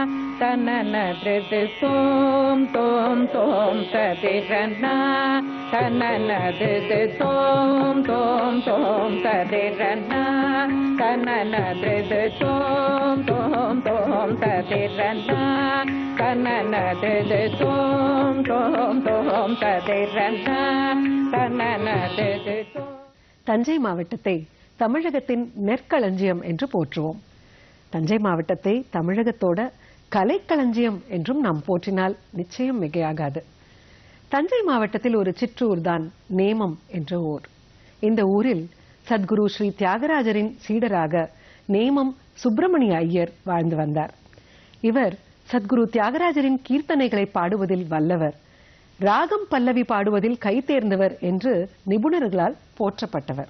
தனன திருது தோம் தோம் தோம் ததிரன்னா தனன திருது தோம் தோம் தோம் ததிரன்னா தனன திருது தோம் தோம் தோம் ததிரன்னா தனன திருது தோம் தோம் தோம் ததிரன்னா தனன திருது தோம். தஞ்சை மாவட்டத்தை தமிழகத்தின் நெற்களஞ்சியம் என்று போற்றுவோம். தஞ்சை மாவட்டத்தை தமிழகத்தோட கலைக்களஞ்சியம் என்றும் நாம் போற்றினால் நிச்சயம் மிகையாகாது. தஞ்சை மாவட்டத்தில் ஒரு சிற்றூர் தான் நேமம் என்ற ஊர். இந்த ஊரில் சத்குரு ஸ்ரீ தியாகராஜரின் சீடராக நேமம் சுப்பிரமணிய ஐயர் வாழ்ந்து வந்தார். இவர் சத்குரு தியாகராஜரின் கீர்த்தனைகளை பாடுவதில் வல்லவர், ராகம் பல்லவி பாடுவதில் கைதேர்ந்தவர் என்று நிபுணர்களால் போற்றப்பட்டவர்.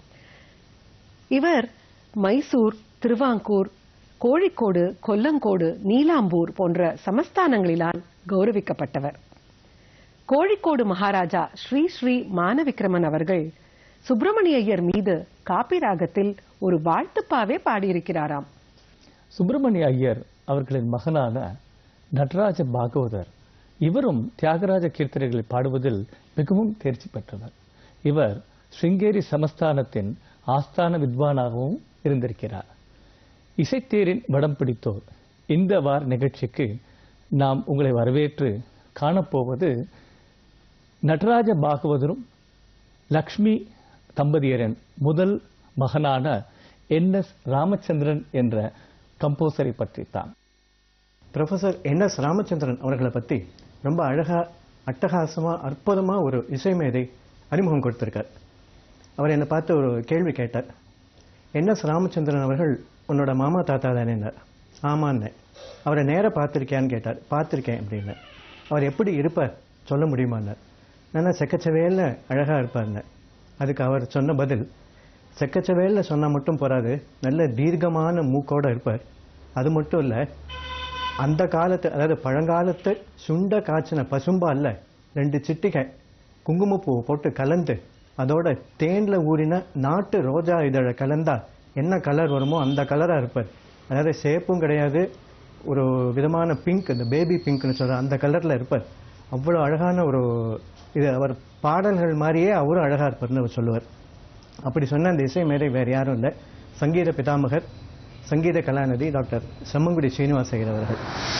இவர் மைசூர், திருவாங்கூர், கோழிக்கோடு, கொல்லங்கோடு, நீலாம்பூர் போன்ற சமஸ்தானங்களிலால் கௌரவிக்கப்பட்டவர். கோழிக்கோடு மகாராஜா ஸ்ரீ ஸ்ரீ மானவிக்ரமன் அவர்கள் சுப்பிரமணிய ஐயர் மீது காப்பி ராகத்தில் ஒரு வாழ்த்துப்பாவே பாடியிருக்கிறாராம். சுப்பிரமணிய ஐயர் அவர்களின் மகனான நடராஜ பாகவதர் இவரும் தியாகராஜ கீர்த்தனைகளை பாடுவதில் மிகவும் தேர்ச்சி பெற்றவர். இவர் ஸ்ருங்கேரி சமஸ்தானத்தின் ஆஸ்தான வித்வானாகவும் இருந்திருக்கிறார். இசைத்தேரின் வடம் பிடித்தோர் இந்த வார நிகழ்ச்சிக்கு நாம் உங்களை வரவேற்று காணப்போவது நடராஜ பாகவதரும் லக்ஷ்மி தம்பதியரின் முதல் மகனான NS ராமச்சந்திரன் என்ற கம்போசரை பற்றித்தான். ப்ரொஃபசர் NS ராமச்சந்திரன் அவர்களை பற்றி ரொம்ப அழகா, அட்டகாசமா, அற்புதமா ஒரு இசை மேதை அறிமுகம் கொடுத்திருக்கார். அவர் என்னை பார்த்து ஒரு கேள்வி கேட்டார். NS ராமச்சந்திரன் அவர்கள் உன்னோட மாமா தாத்தா தானேன்னார். ஆமான்னு. அவரை நேராக பார்த்துருக்கியான்னு கேட்டார். பார்த்துருக்கேன் அப்படின்னு. அவர் எப்படி இருப்பார் சொல்ல முடியுமான்னார். நல்லா செக்கச்சவேல்ல அழகா இருப்பார்னு. அதுக்கு அவர் சொன்ன பதில், செக்கச்சவேல்ல சொன்னா மட்டும் போறாது, நல்ல தீர்க்கமான மூக்கோட இருப்பார். அது மட்டும் இல்ல, அந்த காலத்து, அதாவது பழங்காலத்து சுண்ட காய்ச்சின பசும்பால்ல 2 சிட்டிகை குங்குமப்பூ போட்டு கலந்து அதோட தேன்ல ஊறின நாட்டு ரோஜா இதழ கலந்தா என்ன கலர் வருமோ அந்த கலரா இருப்பார். அதாவது சேப்பும் கிடையாது, ஒரு விதமான பிங்க், இந்த பேபி பிங்க்னு சொல்ற அந்த கலர்ல இருப்பார். அவ்வளவு அழகான ஒரு இது. அவர் பாடல்கள் மாதிரியே அவரும் அழகா இருப்பார்னு அவர் சொல்லுவார். அப்படி சொன்ன அந்த இசை மேதை வேற யாரும் இல்லை, சங்கீத பிதாமகர், சங்கீத கலாநிதி டாக்டர் செம்மங்குடி ஸ்ரீனிவாச ஐயர் அவர்கள்.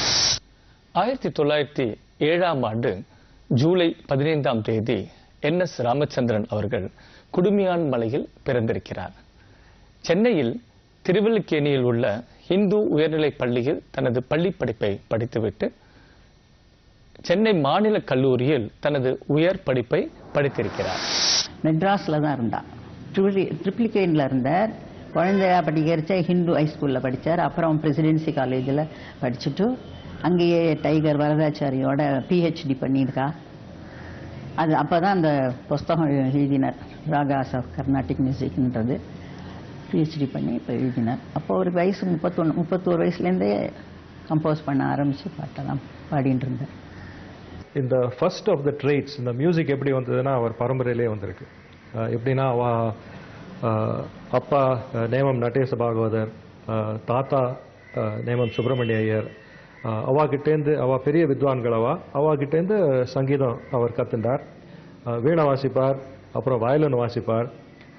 1907ஆம் ஆண்டு ஜூலை 15ஆம் தேதி NS ராமச்சந்திரன் அவர்கள் குடுமியான் மலையில் பிறந்திருக்கிறார். சென்னையில் திருவல்லிக்கேணியில் உள்ள இந்து உயர்நிலைப் பள்ளியில் தனது பள்ளி படிப்பை படித்துவிட்டு சென்னை மாநில கல்லூரியில் தனது உயர் படிப்பை படித்திருக்கிறார். மெட்ராஸில் தான் இருந்தார். ட்ரிப்ளிகேனில் இருந்தார். குழந்தையா படிக்கிறச்ச ஹிந்து ஹைஸ்கூலில் படித்தார். அப்புறம் பிரசிடென்சி காலேஜில் படிச்சுட்டு அங்கேயே டைகர் வரதாச்சாரியோட PhD பண்ணியிருக்கா. அது அப்போ தான் அந்த புஸ்தகம் எழுதினார், ராகாஸ் ஆஃப் கர்நாடிக் மியூசிக்ன்றது. PhD பண்ணி இப்போ எழுதினார். அப்போ ஒரு வயசு 31 வயசுலேருந்தே கம்போஸ் பண்ண ஆரம்பித்து பாட்டெல்லாம் பாடிட்டு இருந்தார். இந்த ஃபர்ஸ்ட் ஆஃப் த ட்ரேட்ஸ், இந்த மியூசிக் எப்படி வந்ததுன்னா அவர் பரம்பரையிலே வந்திருக்கு. எப்படின்னா அப்பா நேமம் நடேச பாகவதர், தாத்தா நேமம் சுப்பிரமணிய ஐயர், அவாகிட்டேருந்து பெரிய வித்வான்கள், அவாகிட்டேருந்து சங்கீதம் அவர் கற்றுண்டார். வீணை வாசிப்பார், அப்புறம் வயலின் வாசிப்பார்.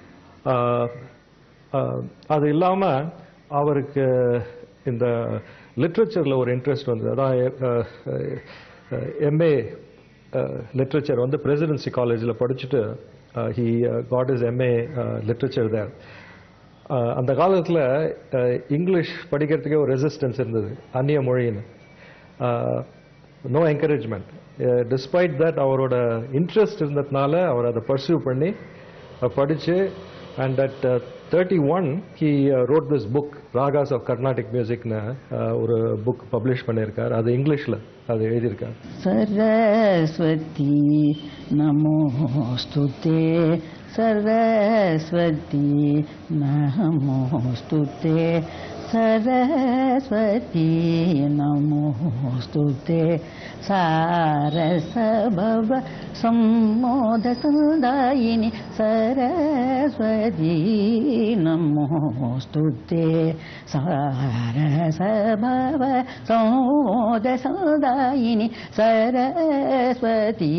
அது இல்லாமல் அவருக்கு இந்த லிட்ரேச்சரில் ஒரு இன்ட்ரெஸ்ட் வந்தது. அதான் MA லிட்ரேச்சர் வந்து பிரசிடென்சி காலேஜில் படிச்சுட்டு he got his MA literature there. அந்த காலத்தில் இங்கிலீஷ் படிக்கிறதுக்கே ஒரு ரெசிஸ்டன்ஸ் இருந்தது, அந்நிய மொழின்னு. No encouragement. டிஸ்பைட் தட் அவரோட இன்ட்ரெஸ்ட் இருந்ததுனால அவர் அதை பர்சியூ பண்ணி படித்து, and at 31 he wrote this book, Ragas of Carnatic Musicன்னு ஒரு புக் பப்ளிஷ் பண்ணியிருக்கார். அது இங்கிலீஷில் அது எழுதியிருக்கார். சரஸ்வதி நமோஸ்துதே, சரஸ்வதி நமோஸ்துதே, सरस्वती नमोस्तुते सारसभव सम्मोदसुदायिनि सरस्वती नमोस्तुते सारसभव सम्मोदसुदायिनि सरस्वती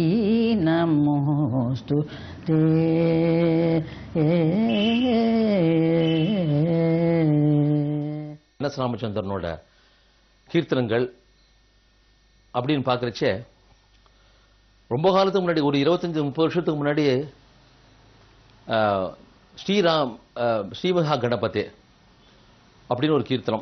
नमोस्तुते என்.எஸ். ராமச்சந்திரனோட கீர்த்தனங்கள் அப்படின்னு பார்க்குறச்சே ரொம்ப காலத்துக்கு முன்னாடி ஒரு 25-30 வருஷத்துக்கு முன்னாடி ஸ்ரீமகா கணபதே அப்படின்னு ஒரு கீர்த்தனம்.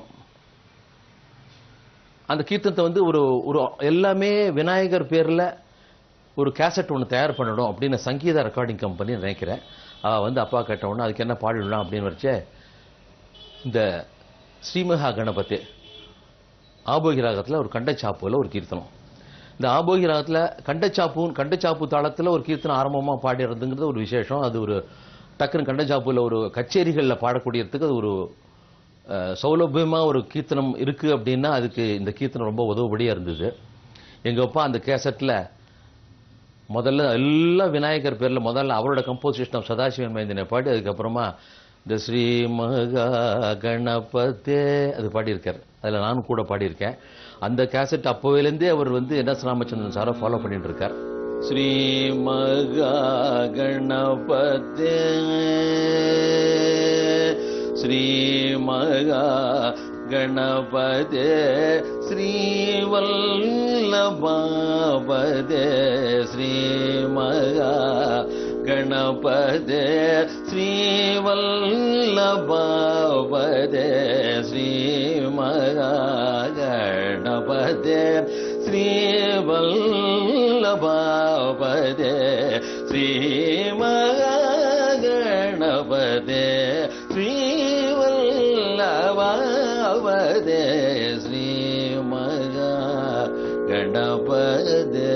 அந்த கீர்த்தனத்தை வந்து ஒரு ஒரு எல்லாமே விநாயகர் பேரில் ஒரு கேசட் ஒன்று தயார் பண்ணணும் அப்படின்னு சங்கீதா ரெக்கார்டிங் கம்பெனி நினைக்கிறேன். வந்து அப்பா கேட்டவுடனே அதுக்கு என்ன பாடிடலாம் அப்படின்னு வச்சே இந்த ஸ்ரீமகா கணபதே ஆபோகி ராகத்தில் ஒரு கண்டச்சாப்புவில் ஒரு கீர்த்தனம். இந்த ஆபோகி ராகத்தில் கண்டச்சாப்பு தாளத்தில் ஒரு கீர்த்தனம் ஆரம்பமாக பாடிறதுங்கிறது ஒரு விசேஷம். அது ஒரு டக்குன்னு கண்டச்சாப்புவில் ஒரு கச்சேரிகளில் பாடக்கூடியதுக்கு அது ஒரு சௌலபியமாக ஒரு கீர்த்தனம் இருக்குது அப்படின்னா அதுக்கு இந்த கீர்த்தனம் ரொம்ப உதவுபடியாக இருந்தது. எங்கள் அப்பா அந்த கேசட்டில் முதல்ல எல்லாம் விநாயகர் பேரில் முதல்ல அவரோட கம்போசிஷன் ஆஃப் சதாசிவன் மைந்தனை பாடி அதுக்கப்புறமா இந்த ஸ்ரீ மகா கணபதே அது பாடியிருக்கார். அதில் நானும் கூட பாடியிருக்கேன். அந்த கேசட் அப்போவிலேருந்தே அவர் வந்து என்.எஸ். ராமச்சந்திரன் சாரை ஃபாலோ பண்ணிட்டு இருக்கார். ஸ்ரீ மகா கணபதே ஸ்ரீ மகா கணபதே ஸ்ரீவல்லபாபதே ஸ்ரீ மகா கணபதே ஸ்ரீவல்லபாபதே ஸ்ரீ மகா கணபதே ஸ்ரீவல்லபாபதே ஸ்ரீ மகா கணபதே ஸ்ரீவல்லபாபதே ஸ்ரீ மகா கணபதே.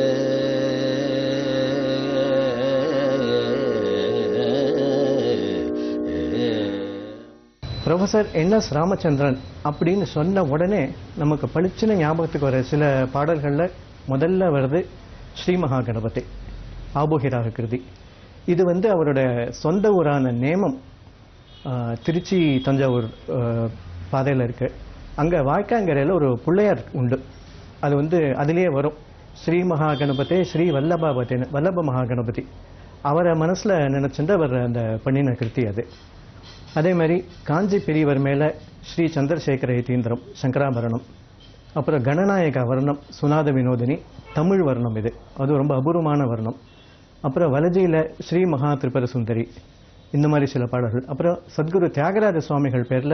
ப்ரொஃபசர் என்.எஸ். ராமச்சந்திரன் அப்படின்னு சொன்ன உடனே நமக்கு பளிச்சுன்னு ஞாபகத்துக்கு வர சில பாடல்களில் முதல்ல வருது ஸ்ரீமகா கணபதி ஆபோகிராக கிருதி. இது வந்து அவரோட சொந்த ஊரான நேமம் திருச்சி தஞ்சாவூர் பாதையில் இருக்கு. அங்கே வாய்க்காங்கரையில் ஒரு பிள்ளையார் உண்டு. அது வந்து அதிலேயே வரும் ஸ்ரீ மகா கணபதி ஸ்ரீ வல்லப மகா கணபதி. அவரை மனசில் நினைச்சுட்டு அவர் அந்த பண்ணின கிருத்தி அது. அதே மாதிரி காஞ்சி பெரியவர் மேலே ஸ்ரீ சந்திரசேகர யதீந்திரம் சங்கராபரணம், அப்புறம் கணநாயக வர்ணம் சுனாத வினோதினி தமிழ் வர்ணம். இது அது ரொம்ப அபூர்வமான வர்ணம். அப்புறம் வலஜியில் ஸ்ரீ மகா திரிபுர சுந்தரி, இந்த மாதிரி சில பாடல்கள். அப்புறம் சத்குரு தியாகராஜ சுவாமிகள் பேரில்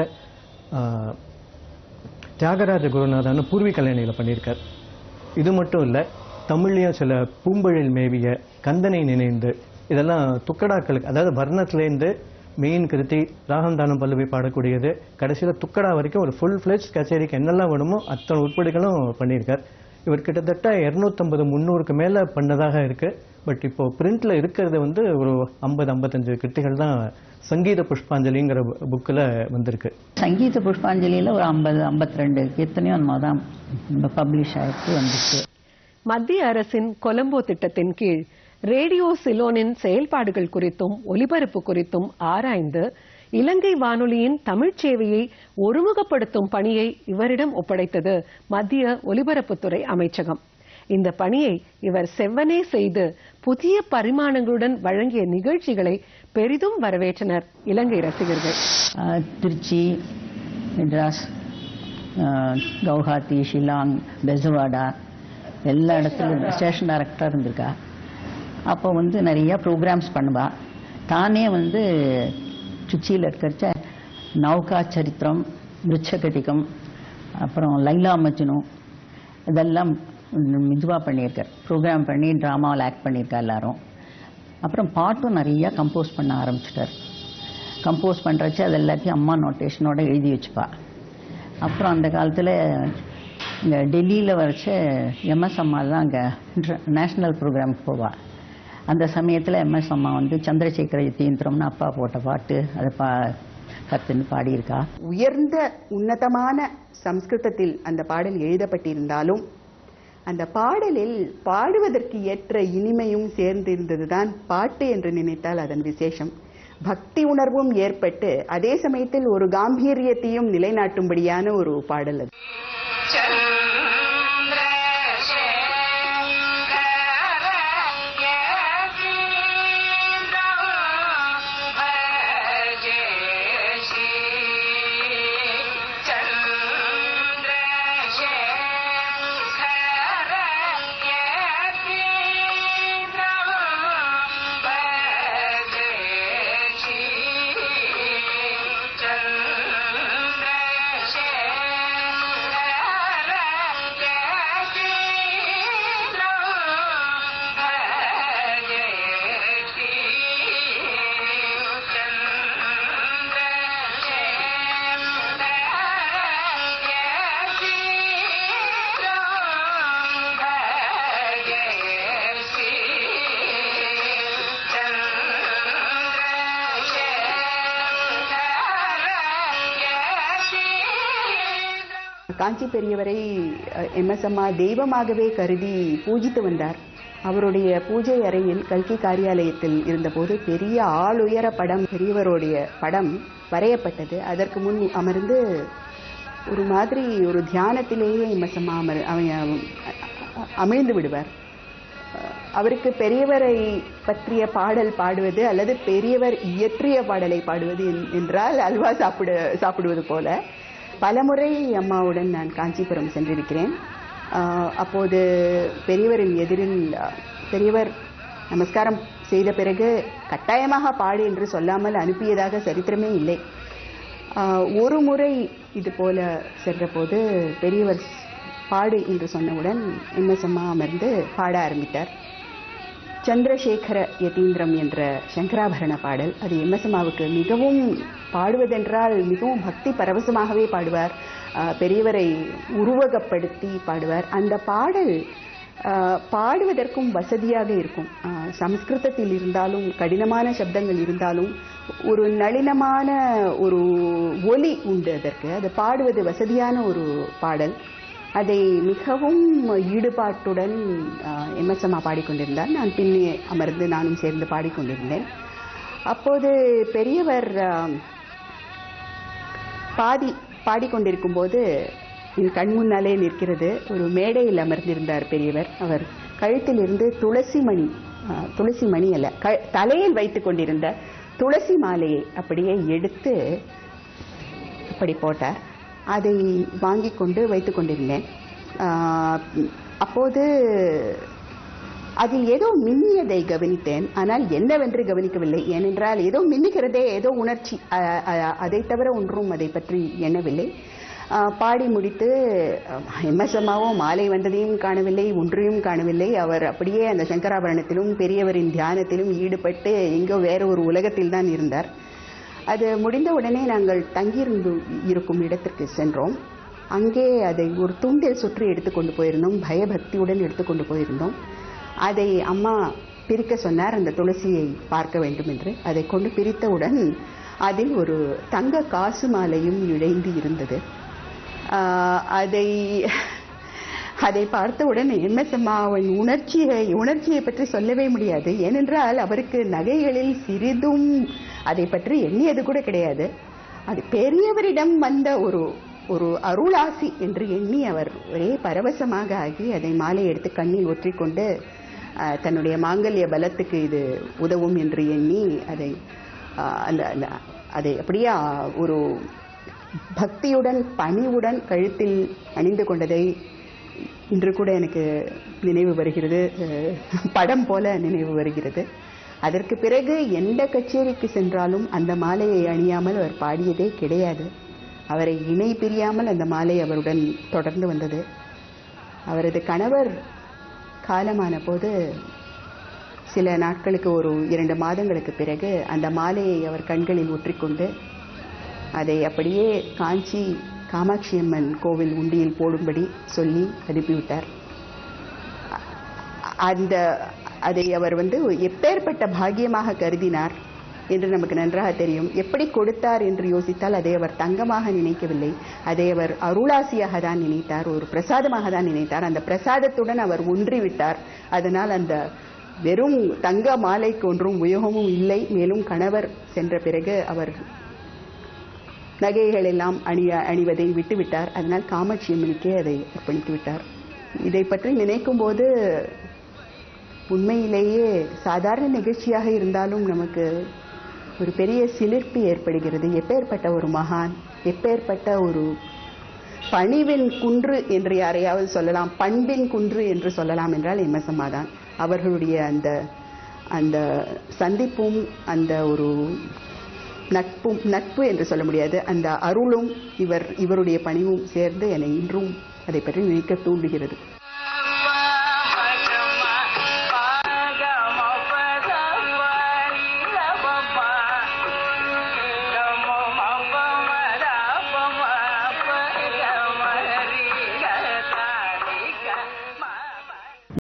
தியாகராஜ குருநாதன் பூர்வி கல்யாணியில் பண்ணியிருக்கார். இது மட்டும் இல்லை, தமிழ்லையும் சில பூம்பொழில் மேவிய கந்தனை நினைந்து இதெல்லாம் துக்கடாக்களுக்கு, அதாவது வர்ணத்திலேருந்து மெயின் கிருத்தி ராகந்தானம் பல்லவி பாடக்கூடியது கடைசியில் துக்கடா வரைக்கும் ஒரு ஃபுல் ஃபிளெஜ் கச்சேரிக்கு என்னெல்லாம் வேணுமோ அத்தனை உட்படிகளும் பண்ணியிருக்கார். இவர் கிட்டத்தட்ட 250-300க்கு மேலே பண்ணதாக இருக்கு. பட் இப்போ பிரிண்ட்ல இருக்கிறது வந்து ஒரு 50-55 கிருத்திகள் தான் சங்கீத புஷ்பாஞ்சலிங்கிற புக்கில் வந்திருக்கு. சங்கீத புஷ்பாஞ்சலியில் ஒரு 50-52 கீர்த்தனையும் நம்ம தான் பப்ளிஷ் ஆகிட்டு வந்துச்சு. மத்திய அரசின் கொலம்போ திட்டத்தின் கீழ் ரேடியோ சிலோனின் செயல்பாடுகள் குறித்தும் ஒலிபரப்பு குறித்தும் ஆராய்ந்து இலங்கை வானொலியின் தமிழ்ச் சேவையை ஒருமுகப்படுத்தும் பணியை இவரிடம் ஒப்படைத்தது மத்திய ஒலிபரப்புத்துறை அமைச்சகம். இந்த பணியை இவர் செவ்வனே செய்து புதிய பரிமாணங்களுடன் வழங்கிய நிகழ்ச்சிகளை பெரிதும் வரவேற்றனர் இலங்கை ரசிகர்கள். திருச்சி, மெட்ராஸ், கவுஹாத்தி, ஷில்லாங், பெசவாடா எல்லா இடத்துலையும் ஸ்டேஷன் டைரக்டராக இருந்திருக்கா. அப்போ வந்து நிறைய ப்ரோக்ராம்ஸ் பண்ணுவா. தானே வந்து திருச்சியில் இருக்கிறச்ச நௌகா சரித்திரம், மிருச்சகடிகம், அப்புறம் லைலா மஜ்னு இதெல்லாம் இதுவாக பண்ணியிருக்கார். ப்ரோக்ராம் பண்ணி ட்ராமாவில் ஆக்ட் பண்ணியிருக்கா எல்லாரும். அப்புறம் பாட்டும் நிறையா கம்போஸ் பண்ண ஆரம்பிச்சிட்டார். கம்போஸ் பண்ணுறச்சு அது எல்லாத்தையும் அம்மா நோட்டேஷனோட எழுதி வச்சுப்பா. அப்புறம் அந்த காலத்தில் இங்கே டெல்லியில் வரைச்ச எம்எஸ் அம்மா தான் அங்கே நேஷ்னல் ப்ரோக்ராமுக்கு போவாள். அந்த சமயத்தில் எம்எஸ் அம்மா வந்து சந்திரசேகர யதீந்திரம்னு அப்பா போட்ட பாட்டு அதை கத்துன்னு பாடியிருக்கா. உயர்ந்த உன்னதமான சம்ஸ்கிருதத்தில் அந்த பாடல் எழுதப்பட்டிருந்தாலும் அந்த பாடலில் பாடுவதற்கு ஏற்ற இனிமையும் சேர்ந்திருந்ததுதான் பாட்டு என்று நினைத்தால் அதன் விசேஷம். பக்தி உணர்வும் ஏற்பட்டு அதே சமயத்தில் ஒரு காம்பீரியத்தையும் நிலைநாட்டும்படியான ஒரு பாடல் அது. காஞ்சி பெரியவரை எம்எஸ் அம்மா தெய்வமாகவே கருதி பூஜித்து வந்தார். அவருடைய பூஜை அறையில் கல்கி காரியாலயத்தில் இருந்தபோது பெரிய ஆளுயர படம், பெரியவருடைய படம் வரையப்பட்டது. அதற்கு முன் அமர்ந்து ஒரு மாதிரி ஒரு தியானத்திலேயே எம்எஸ் அம்மா அமிழ்ந்து விடுவார். அவருக்கு பெரியவரை பற்றிய பாடல் பாடுவது அல்லது பெரியவர் இயற்றிய பாடலை பாடுவது என்றால் அல்வா சாப்பிடுவது போல. பலமுறை அம்மாவுடன் நான் காஞ்சிபுரம் சென்றிருக்கிறேன். அப்போது பெரியவரின் எதிரில் பெரியவர் நமஸ்காரம் செய்த பிறகு கட்டாயமாக பாடு என்று சொல்லாமல் அனுப்பியதாக சரித்திரமே இல்லை. ஒரு முறை இது போல சென்றபோது பெரியவர் பாடு என்று சொன்னவுடன் எம்எஸ் அம்மா அமர்ந்து பாட ஆரம்பித்தார். சந்திரசேகர யதீந்திரம் என்ற சங்கராபரண பாடல். அது எம்எஸ் அம்மாவுக்கு மிகவும் பாடுவதென்றால் மிகவும் பக்தி பரவசமாகவே பாடுவார். பெரியவரை உருவகப்படுத்தி பாடுவார். அந்த பாடல் பாடுவதற்கும் வசதியாக இருக்கும். சம்ஸ்கிருதத்தில் இருந்தாலும் கடினமான சப்தங்கள் இருந்தாலும் ஒரு நளினமான ஒரு ஒலி உண்டு அதற்கு. அது பாடுவது வசதியான ஒரு பாடல். அதை மிகவும் ஈடுபாட்டுடன் எம்எஸ் அம்மா பாடிக்கொண்டிருந்தார். நான் பின்னே அமர்ந்து நானும் சேர்ந்து பாடிக்கொண்டிருந்தேன். அப்போது பெரியவர் பாடிக்கொண்டிருக்கும் போது என் கண் முன்னாலே நிற்கிறது. ஒரு மேடையில் அமர்ந்திருந்தார் பெரியவர். அவர் கழுத்தில் இருந்து துளசி மணி அல்ல, தலையில் வைத்துக் கொண்டிருந்த துளசி மாலையை அப்படியே எடுத்து அப்படி போட்டார். அதை வாங்கி கொண்டு வைத்துக் கொண்டிருந்தேன். அப்போது அதில் ஏதோ மின்னியதை கவனித்தேன். ஆனால் என்னவென்று கவனிக்கவில்லை. ஏனென்றால் ஏதோ மின்னுகிறதே, ஏதோ உணர்ச்சி, அதை தவிர ஒன்றும் அதை பற்றி எண்ணவில்லை. பாடி முடித்து எம்எஸ் அம்மாவும் மாலை வந்ததையும் காணவில்லை, ஒன்றையும் காணவில்லை. அவர் அப்படியே அந்த சங்கராபரணத்திலும் பெரியவரின் தியானத்திலும் ஈடுபட்டு எங்கோ வேற ஒரு உலகத்தில் தான் இருந்தார். அது முடிந்த உடனே நாங்கள் தங்கியிருந்து இருக்கும் இடத்திற்கு சென்றோம். அங்கே அதை ஒரு துண்டில் சுற்றி எடுத்துக்கொண்டு போயிருந்தோம். பயபக்தியுடன் எடுத்துக்கொண்டு போயிருந்தோம். அதை அம்மா பிரிக்க சொன்னார், அந்த துளசியை பார்க்க வேண்டும் என்று. அதை கொண்டு பிரித்தவுடன் அதில் ஒரு தங்க காசு மாலையும் இழைந்து இருந்தது. அதை பார்த்தவுடன் எம்எஸ் அம்மாவின் உணர்ச்சியை பற்றி சொல்லவே முடியாது. ஏனென்றால் அவருக்கு நகைகளில் சிறிதும் அதை பற்றி எண்ணியது கூட கிடையாது. அது பெரியவரிடம் வந்த ஒரு அருளாசி என்று எண்ணி அவர் ஒரே பரவசமாக ஆகி அதை மாலை எடுத்து கண்ணில் ஒற்றிக்கொண்டு தன்னுடைய மாங்கல்ய பலத்துக்கு இது உதவும் என்று எண்ணி அதை அப்படியே ஒரு பக்தியுடன் பணிவுடன் கழுத்தில் அணிந்து கொண்டதை இன்று கூட எனக்கு நினைவு வருகிறது. படம் போல நினைவு வருகிறது. அதற்கு பிறகு எந்த கச்சேரிக்கு சென்றாலும் அந்த மாலையை அணியாமல் அவர் பாடியதே கிடையாது. அவரை இணை பிரியாமல் அந்த மாலை அவருடன் தொடர்ந்து வந்தது. அவரது கணவர் காலமான போது சில நாட்களுக்கு, ஒரு 2 மாதங்களுக்கு பிறகு அந்த மாலையை அவர் கண்களில் ஒற்றிக்கொண்டு அதை அப்படியே காஞ்சி காமாட்சி அம்மன் கோவில் உண்டியில் போடும்படி சொல்லி அனுப்பிவிட்டார். அதை அவர் எப்பேற்பட்ட பாக்கியமாக கருதினார். என்று நமக்கு நன்றாக தெரியும். எப்படி கொடுத்தார் என்று யோசித்தால் அதை அவர் தங்கமாக நினைக்கவில்லை, அதை அவர் அருளாசியாக தான் நினைத்தார், ஒரு பிரசாதமாக தான் நினைத்தார். அந்த பிரசாதத்துடன் அவர் ஒன்றிவிட்டார். அதனால் அந்த வெறும் தங்க மாலைக்கு ஒன்றும் உபயோகமும் இல்லை. மேலும் கணவர் சென்ற பிறகு அவர் நகைகள் எல்லாம் அணிவதை விட்டுவிட்டார். அதனால் காமாட்சி அம்மனுக்கே அதை அர்ப்பணித்து விட்டார். இதை பற்றி நினைக்கும் போது உண்மையிலேயே சாதாரண நிகழ்ச்சியாக இருந்தாலும் நமக்கு ஒரு பெரிய சிலிர்ப்பு ஏற்படுகிறது. எப்பேற்பட்ட ஒரு மகான், எப்பேற்பட்ட ஒரு பணிவின் குன்று என்று யாரையாவது சொல்லலாம், பண்பின் குன்று என்று சொல்லலாம் என்றால் எம்.எஸ். அம்மா தான். அவர்களுடைய அந்த சந்திப்பும் அந்த ஒரு நட்பு என்று சொல்ல முடியாது, அந்த அருளும் இவருடைய பணிவும் சேர்ந்து என்னை இன்றும் அதை பற்றி நினைக்க தூண்டுகிறது.